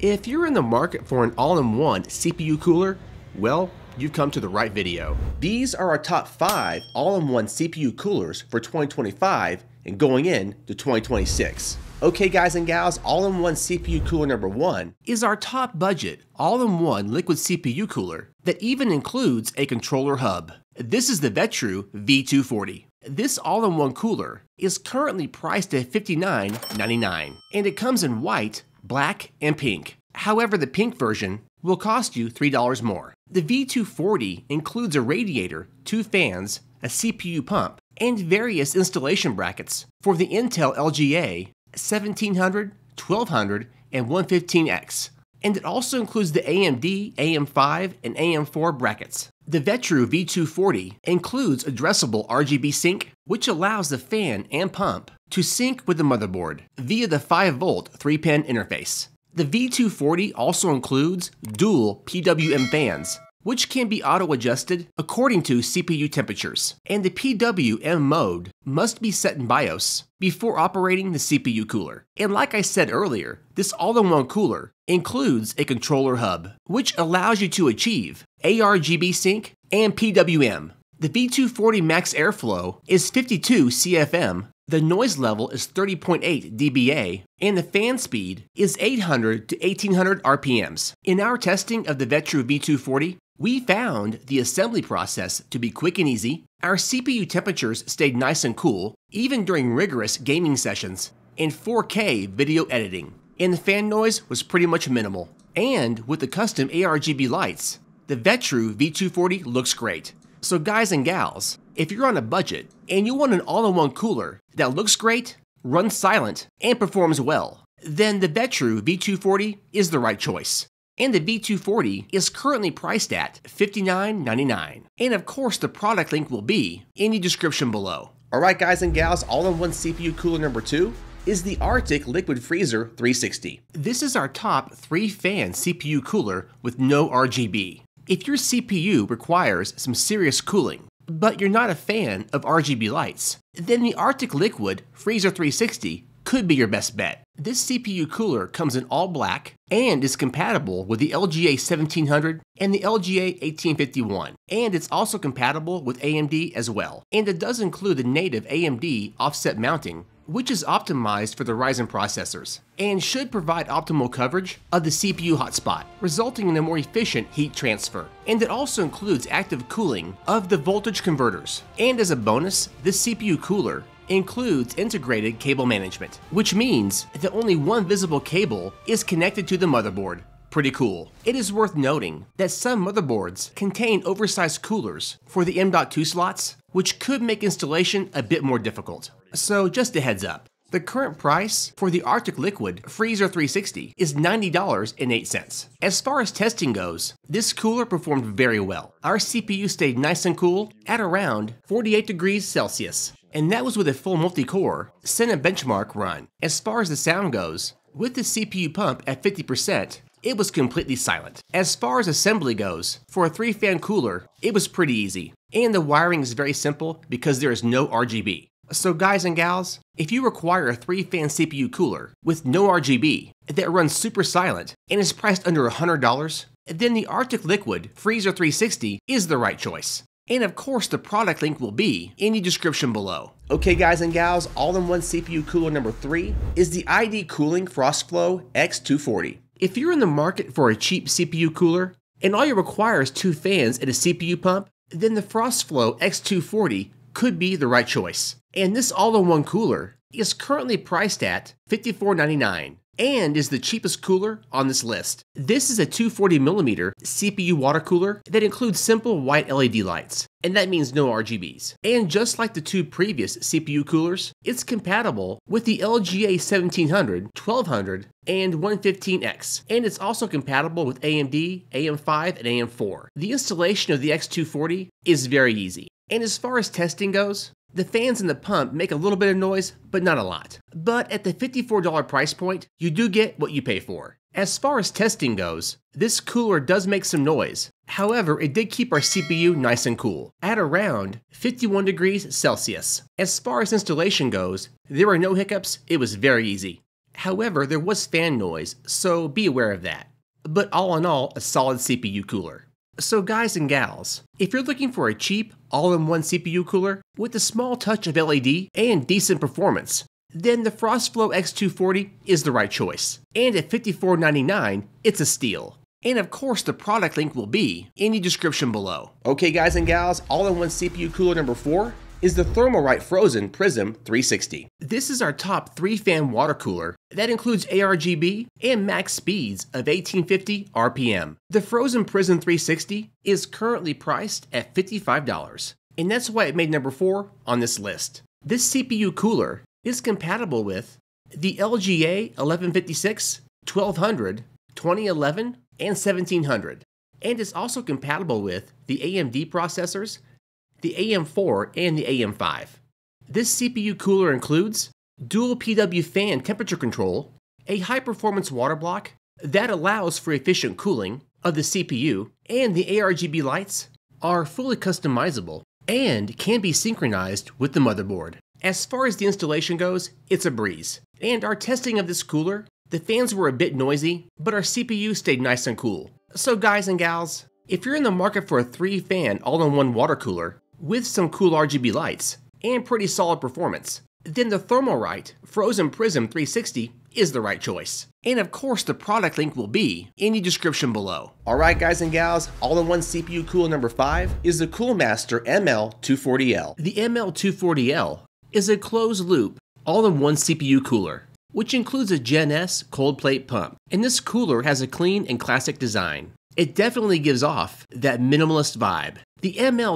If you're in the market for an all-in-one CPU cooler, well, you've come to the right video. These are our top 5 all-in-one CPU coolers for 2025 and going into 2026. Okay guys and gals, all-in-one CPU cooler number 1 is our top budget all-in-one liquid CPU cooler that even includes a controller hub. This is the Vetru V240. This all-in-one cooler is currently priced at $59.99 and it comes in white, black, and pink. However, the pink version will cost you $3 more. The V240 includes a radiator, 2 fans, a CPU pump, and various installation brackets for the Intel LGA 1700, 1200, and 115X. And it also includes the AMD AM5 and AM4 brackets. The Vetru V240 includes addressable RGB sync, which allows the fan and pump to sync with the motherboard via the 5-volt 3-pin interface. The V240 also includes dual PWM fans, which can be auto-adjusted according to CPU temperatures, and the PWM mode must be set in BIOS before operating the CPU cooler. And like I said earlier, this all-in-one cooler includes a controller hub, which allows you to achieve ARGB sync and PWM. The V240 max airflow is 52 CFM, the noise level is 30.8 dBA, and the fan speed is 800 to 1800 RPMs. In our testing of the Vetru V240, we found the assembly process to be quick and easy, our CPU temperatures stayed nice and cool, even during rigorous gaming sessions, and 4K video editing. And the fan noise was pretty much minimal. And with the custom ARGB lights, the Vetru V240 looks great. So guys and gals, if you're on a budget and you want an all-in-one cooler that looks great, runs silent, and performs well, then the Vetru V240 is the right choice. And the V240 is currently priced at $59.99. And of course the product link will be in the description below. Alright guys and gals, all-in-one CPU cooler number 2 is the Arctic Liquid Freezer 360. This is our top 3-fan CPU cooler with no RGB. If your CPU requires some serious cooling, but you're not a fan of RGB lights, then the Arctic Liquid Freezer 360 could be your best bet. This CPU cooler comes in all black and is compatible with the LGA 1700 and the LGA 1851, and it's also compatible with AMD as well. And it does include the native AMD offset mounting, which is optimized for the Ryzen processors, and should provide optimal coverage of the CPU hotspot, resulting in a more efficient heat transfer. And it also includes active cooling of the voltage converters. And as a bonus, this CPU cooler includes integrated cable management, which means that only one visible cable is connected to the motherboard. Pretty cool. It is worth noting that some motherboards contain oversized coolers for the M.2 slots, which could make installation a bit more difficult. So just a heads up. The current price for the Arctic Liquid Freezer 360 is $90.08. As far as testing goes, this cooler performed very well. Our CPU stayed nice and cool at around 48 degrees Celsius, and that was with a full multi-core Cinebenchmark run. As far as the sound goes, with the CPU pump at 50%, it was completely silent. As far as assembly goes, for a 3-fan cooler, it was pretty easy. And the wiring is very simple because there is no RGB. So guys and gals, if you require a 3-fan CPU cooler with no RGB that runs super silent and is priced under $100, then the Arctic Liquid Freezer 360 is the right choice. And of course the product link will be in the description below. Okay guys and gals, all-in-one CPU cooler number 3 is the ID Cooling FrostFlow X240. If you're in the market for a cheap CPU cooler and all you require is 2 fans and a CPU pump, then the FrostFlow X240 could be the right choice. And this all-in-one cooler is currently priced at $54.99 and is the cheapest cooler on this list. This is a 240mm CPU water cooler that includes simple white LED lights, and that means no RGBs. And just like the 2 previous CPU coolers, it's compatible with the LGA 1700, 1200, and 115X, and it's also compatible with AMD, AM5, and AM4. The installation of the X240 is very easy. And as far as testing goes, the fans and the pump make a little bit of noise, but not a lot. But at the $54 price point, you do get what you pay for. As far as testing goes, this cooler does make some noise. However, it did keep our CPU nice and cool, at around 51 degrees Celsius. As far as installation goes, there were no hiccups, it was very easy. However, there was fan noise, so be aware of that. But all in all, a solid CPU cooler. So guys and gals, if you're looking for a cheap, all-in-one CPU cooler with a small touch of LED and decent performance, then the FrostFlow X240 is the right choice. And at $54.99, it's a steal. And of course, the product link will be in the description below. Okay guys and gals, all-in-one CPU cooler number 4 is the Thermalright Phrozen Prism 360. This is our top 3-fan water cooler that includes ARGB and max speeds of 1850 RPM. The Phrozen Prism 360 is currently priced at $55, and that's why it made number 4 on this list. This CPU cooler is compatible with the LGA 1156, 1200, 2011, and 1700, and is also compatible with the AMD processors, the AM4 and the AM5. This CPU cooler includes dual PW fan temperature control, a high-performance water block that allows for efficient cooling of the CPU, and the ARGB lights are fully customizable and can be synchronized with the motherboard. As far as the installation goes, it's a breeze. And our testing of this cooler, the fans were a bit noisy, but our CPU stayed nice and cool. So guys and gals, if you're in the market for a 3-fan all-in-one water cooler with some cool RGB lights and pretty solid performance, then the Thermalright Phrozen Prism 360 is the right choice. And of course, the product link will be in the description below. Alright guys and gals, all-in-one CPU cooler number 5 is the Coolmaster ML240L. The ML240L is a closed-loop, all-in-one CPU cooler, which includes a Gen S cold plate pump. And this cooler has a clean and classic design. It definitely gives off that minimalist vibe. The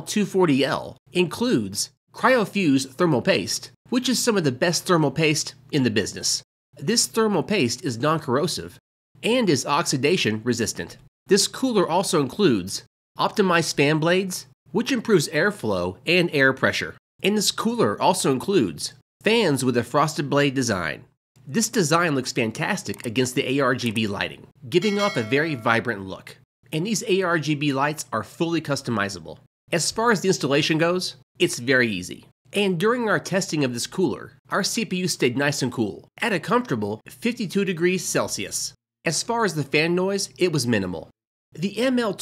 ML240L includes CryoFuse thermal paste, which is some of the best thermal paste in the business. This thermal paste is non-corrosive and is oxidation resistant. This cooler also includes optimized fan blades, which improves airflow and air pressure. And this cooler also includes fans with a frosted blade design. This design looks fantastic against the ARGB lighting, giving off a very vibrant look. And these ARGB lights are fully customizable. As far as the installation goes, it's very easy. And during our testing of this cooler, our CPU stayed nice and cool, at a comfortable 52 degrees Celsius. As far as the fan noise, it was minimal. The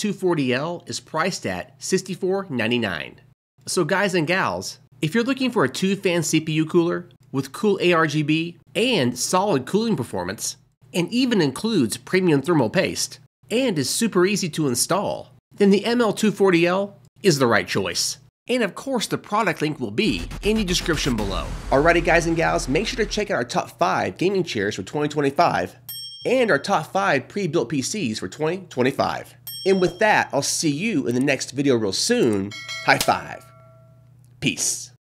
ML240L is priced at $64.99. So guys and gals, if you're looking for a 2-fan CPU cooler with cool ARGB and solid cooling performance, and even includes premium thermal paste, and is super easy to install, then the ML240L is the right choice. And of course, the product link will be in the description below. Alrighty guys and gals, make sure to check out our top 5 gaming chairs for 2025 and our top 5 pre-built PCs for 2025. And with that, I'll see you in the next video real soon. High five. Peace.